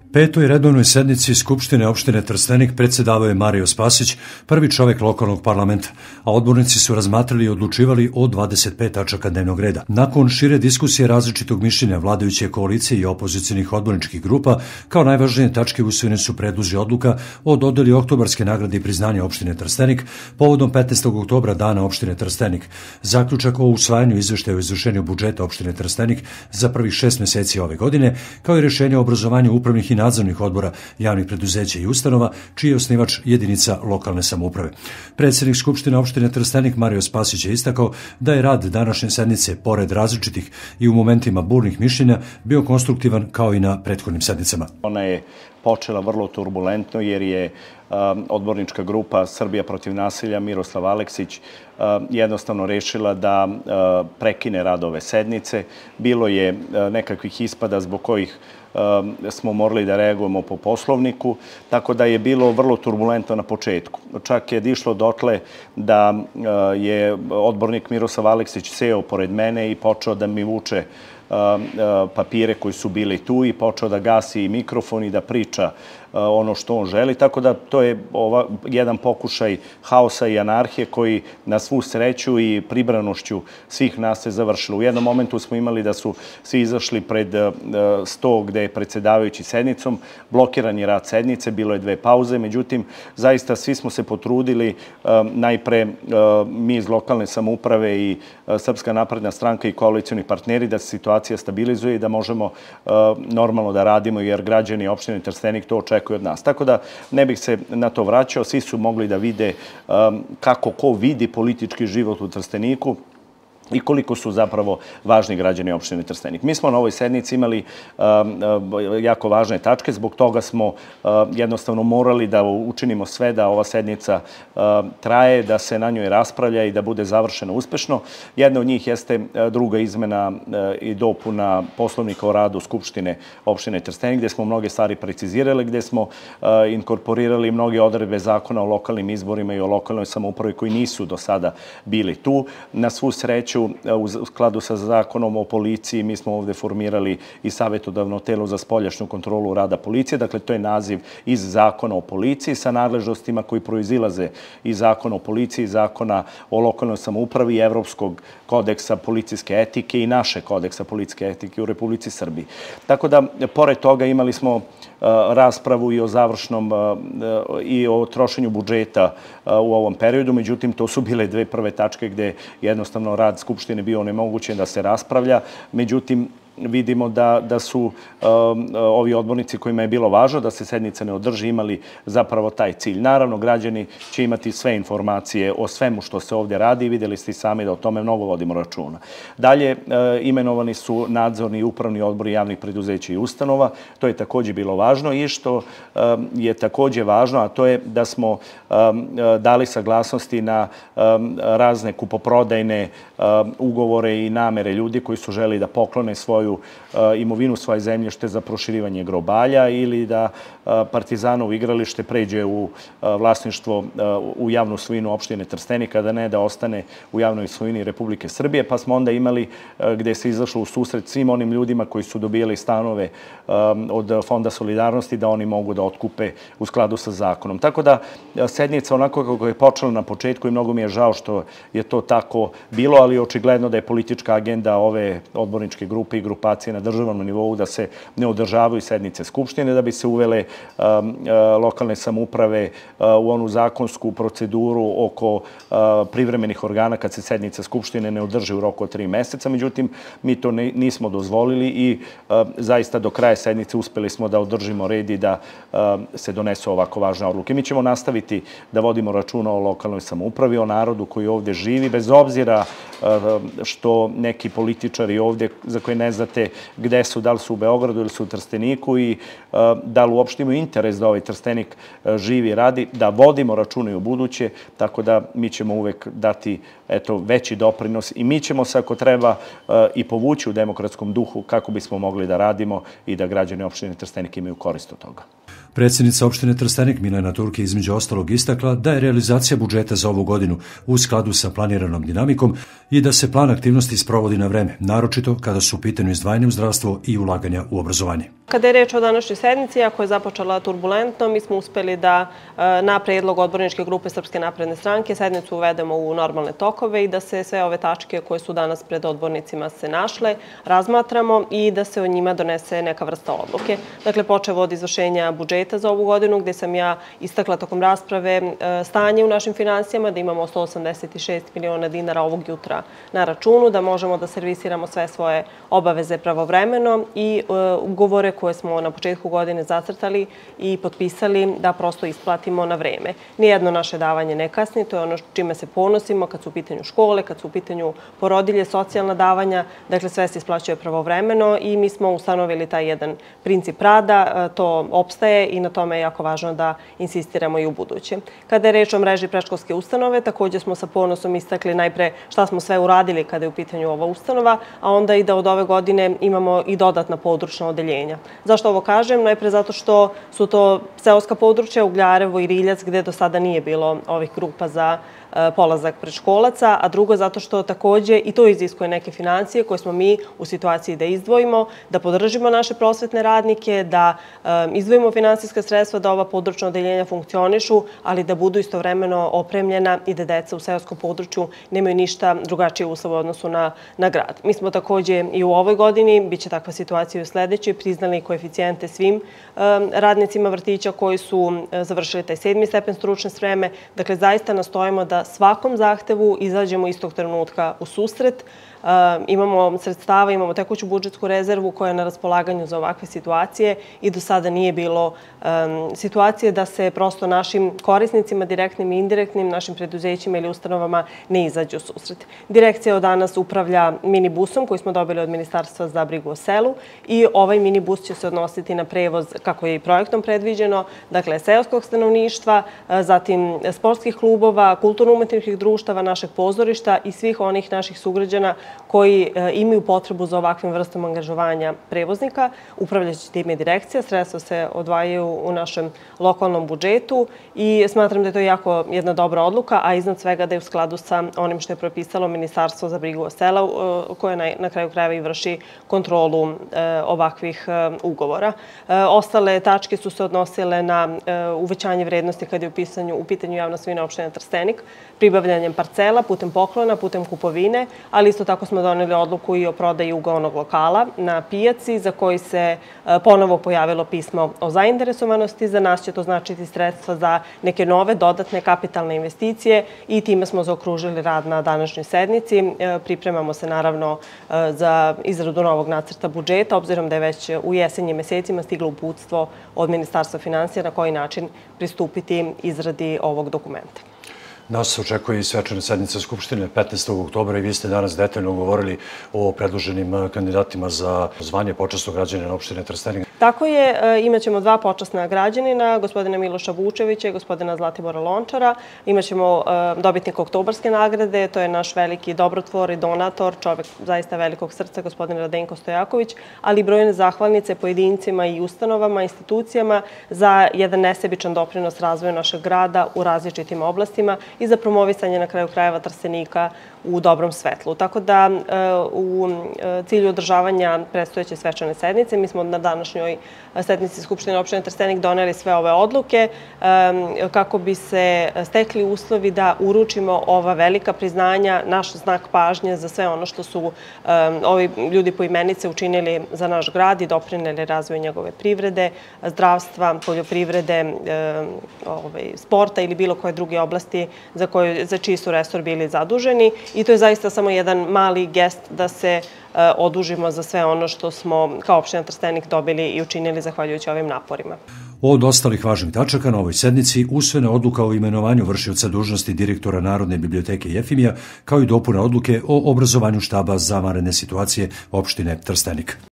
Petoj redovnoj sednici Skupštine opštine Trstenik predsedavao je Mario Spasić, prvi čovek lokalnog parlamenta, a odbornici su razmatrali i odlučivali o 25 tačaka dnevnog reda. Nakon šire diskusije različitog mišljenja vladajuće koalicije i opozicionih odborničkih grupa, kao najvažnije tačke usvojene su predlozi odluka o dodeli oktobarske nagrade i priznanja opštine Trstenik povodom 15. oktobra dana opštine Trstenik, zaključak o usvajanju izveštaja o izvršenju budžeta opštine Trstenik za prvih 6 meseci ove godine, kao i rešenje o obrazovanju upravnih i nadzornih odbora javnih preduzeća i ustanova, čiji je osnivač jedinica lokalne samouprave. Predsednik Skupštine opštine Trstenik Mario Spasić je istakao da je rad današnje sednice, pored različitih i u momentima burnih mišljenja, bio konstruktivan kao i na prethodnim sednicama. Ona je počela vrlo turbulentno jer je odbornička grupa Srbija protiv nasilja Miroslav Aleksić jednostavno rešila da prekine rad ove sednice. Bilo je nekakvih ispada zbog kojih smo morali da reagujemo po Poslovniku, tako da je bilo vrlo turbulentno na početku. Čak je išlo dotle da je odbornik Miroslav Aleksić seo pored mene i počeo da mi vuče papire koji su bili tu i počeo da gasi mikrofon i da priča ono što on želi, tako da to je jedan pokušaj haosa i anarhije koji na svu sreću i pribranošću svih nas se završilo. U jednom momentu smo imali da su svi izašli pred sto gde je predsedavajući sednicom, blokiran je rad sednice, bilo je 2 pauze, međutim, zaista svi smo se potrudili, najpre mi iz lokalne samouprave i Srpska napredna stranka i koalicioni partneri, da se situacija stabilizuje i da možemo normalno da radimo, jer građani opštine Trstenik to očekuju od nas. Tako da ne bih se na to vraćao, svi su mogli da vide kako ko vidi politički život u Trsteniku i koliko su zapravo važni građani opštine Trstenik. Mi smo na ovoj sednici imali jako važne tačke, zbog toga smo jednostavno morali da učinimo sve da ova sednica traje, da se na njoj raspravlja i da bude završena uspešno. Jedna od njih jeste druga izmena i dopuna Poslovnika o radu Skupštine opštine Trstenik, gde smo mnoge stvari precizirali, gde smo inkorporirali mnoge odredbe zakona o lokalnim izborima i o lokalnoj samoupravi koji nisu do sada bili tu. Na svu sreću, u skladu sa zakonom o policiji, mi smo ovde formirali i savetodavno telo za spoljašnju kontrolu rada policije. Dakle, to je naziv iz zakona o policiji sa nadležnostima koji proizilaze iz zakona o policiji, zakona o lokalnoj samoupravi i Evropskog kodeksa policijske etike i naše kodeksa policijske etike u Republici Srbiji. Tako da, pored toga, imali smo raspravu i o završnom i o trošenju budžeta u ovom periodu. Međutim, to su bile 2 prve tačke gde jednostavno rad Skupštine bio onemogućen da se raspravlja. Međutim, vidimo da su ovi odbornici kojima je bilo važno da se sednica ne održi imali zapravo taj cilj. Naravno, građani će imati sve informacije o svemu što se ovdje radi i vidjeli ste i sami da o tome mnogo vodimo računa. Dalje, imenovani su nadzorni i upravni odbori javnih preduzeća i ustanova. To je također bilo važno i što je također važno, a to je da smo dali saglasnosti na razne kupoprodajne ugovore i namere ljudi koji su želi da poklone svoju imovinu, svoje zemljište za proširivanje grobalja ili da Partizanovo igralište pređe u vlasništvo, u javnu svojinu opštine Trstenika, da ne da ostane u javnoj svojini Republike Srbije, pa smo onda imali gde se izašlo u susret svim onim ljudima koji su dobijali stanove od Fonda solidarnosti da oni mogu da otkupe u skladu sa zakonom. Tako da sednica onako kako je počela na početku i mnogo mi je žao što je to tako bilo, ali očigledno da je politička agenda ove odborničke grupe i grupacije na državnom nivou da se ne održavaju sednice Skupštine, da bi se uvele lokalne samouprave u onu zakonsku proceduru oko privremenih organa kad se sednica Skupštine ne održi u roku od 3 meseca. Međutim, mi to nismo dozvolili i zaista do kraja sednice uspeli smo da održimo red i da se donesu ovako važne odluke. Mi ćemo nastaviti da vodimo računa o lokalnoj samoupravi, o narodu koji ovdje živi, bez obzira što neki političari ovdje za koje ne znate gde su, da li su u Beogradu ili su u Trsteniku i da li uopšte imaju interes da ovaj Trstenik živi i radi, da vodimo računa i u buduće, tako da mi ćemo uvek dati veći doprinos i mi ćemo se, ako treba, i povući u demokratskom duhu kako bismo mogli da radimo i da građani opštine Trstenik imaju korist od toga. Predsjednica opštine Trstenik Milena Turk je između ostalog istakla da je realizacija budžeta za ovu godinu u skladu sa planiranom dinamikom i da se plan aktivnosti sprovodi na vreme, naročito kada su u pitanju izdvajanje u zdravstvo i ulaganja u obrazovanje. Kada je reč o današnjoj sednici, ako je započela turbulentno, mi smo uspeli da na predlog odborničke grupe Srpske napredne stranke sednicu uvedemo u normalne tokove i da se sve ove tačke koje su danas pred odbornicima se našle, razmatramo i da se o njima donese neka vrsta odluke. Dakle, počevo od izvršenja budžeta za ovu godinu, gde sam ja istakla tokom rasprave stanje u našim finansijama, da imamo 186 miliona dinara ovog jutra na računu, da možemo da servisiramo sve svoje obaveze pravovremeno i ugovore koje smo na početku godine zacrtali i potpisali da prosto isplatimo na vreme. Nijedno naše davanje ne kasni, to je ono čime se ponosimo kad su u pitanju škole, kad su u pitanju porodilje, socijalna davanja, dakle sve se isplaćuje pravovremeno i mi smo ustanovili taj jedan princip rada, to opstaje i na tome je jako važno da insistiramo i u buduće. Kada je reč o mreži predškolske ustanove, također smo sa ponosom istakli najpre šta smo sve uradili kada je u pitanju ova ustanova, a onda i da od ove godine imamo i dodatna područna odeljenja. Zašto ovo kažem? Najpre zato što su to seoska područja, Ugljarevo i Riljac, gde do sada nije bilo ovih grupa za polazak predškolaca, a drugo zato što takođe i to iziskuje neke financije koje smo mi u situaciji da izdvojimo, da podržimo naše prosvetne radnike, da izdvojimo finansijska sredstva da ova područna odeljenja funkcionišu, ali da budu istovremeno opremljena i da deca u seoskom području nemaju ništa drugačije uslove u odnosu na grad. Mi smo takođe i u ovoj godini, bit će takva situacija i u sledećoj, priznali koeficijente svim radnicima vrtića koji su završili taj 7. stepen stručne spreme. Dakle, zaista nastojimo da svakom zahtevu izađemo istog trenutka u susret. Imamo sredstava, imamo tekuću budžetsku rezervu koja je na raspolaganju za ovakve situacije i do sada nije bilo situacije da se prosto našim korisnicima, direktnim i indirektnim, našim preduzećima ili ustanovama ne izađe u susret. Direkcija od danas upravlja minibusom koji smo dobili od Ministarstva za brigu o selu i ovaj minibus će se odnositi na prevoz, kako je i projektom predviđeno, dakle, seoskog stanovništva, zatim sportskih klubova, kulturno-umetničkih društava, našeg pozorišta i svih onih naših sugrađana koji imaju potrebu za ovakvim vrstom angažovanja prevoznika. Upravljajući time je direkcija, sredstva se odvajaju u našem lokalnom budžetu i smatram da je to jako jedna dobra odluka, a iznad svega da je u skladu sa onim što je propisalo Ministarstvo za brigu o selu, koje na kraju krajeva i vrši kontrolu ovakvih ugovora. Ostale tačke su se odnosile na uvećanje vrednosti kada je u pitanju javna svojina opštine Trstenik, pribavljanjem parcela, putem poklona, putem kupovine, ali isto tako smo doneli odluku i o prodaji ugaonog lokala na pijaci za koji se ponovo pojavilo pismo o zainteresovanosti. Za nas će to značiti sredstva za neke nove, dodatne kapitalne investicije i time smo zaokružili rad na današnjoj sednici. Pripremamo se naravno za izradu novog nacrta budžeta, obzirom da je već u jesenjim mesecima stiglo uputstvo od Ministarstva finansija na koji način pristupiti izradi ovog dokumenta. Nas očekuje i svečana sednica Skupštine 15. oktobra i vi ste danas detaljno govorili o predloženim kandidatima za zvanje počasnog građanina opštine Trstenik. Tako je, imaćemo dva počasna građanina, gospodina Miloša Vučevića i gospodina Zlatibora Lončara. Imaćemo dobitnika oktobarske nagrade, to je naš veliki dobrotvor i donator, čovek zaista velikog srca, gospodin Radenko Stojaković, ali i brojne zahvalnice pojedincima i ustanovama, institucijama za jedan nesebičan doprinos razvoju našeg grada u različitim oblastima i za promovisanje na kraju krajeva Trstenika u dobrom svetlu. Tako da u cilju održavanja predstojeće svečane sednice mi smo na današnjoj sednici Skupštine opštine Trstenik doneli sve ove odluke kako bi se stekli uslovi da uručimo ova velika priznanja, naš znak pažnje za sve ono što su ovi ljudi poimenice učinili za naš grad i doprineli razvoju njegove privrede, zdravstva, poljoprivrede, sporta ili bilo koje druge oblasti za čiji su resor bili zaduženi. I to je zaista samo jedan mali gest da se odužimo za sve ono što smo kao opština Trstenik dobili i učinili zahvaljujući ovim naporima. Od ostalih važnih tačaka na ovoj sednici usvojena odluka o imenovanju vršioca dužnosti direktora Narodne biblioteke Jefimija, kao i dopuna odluke o obrazovanju štaba za vanredne situacije opštine Trstenik.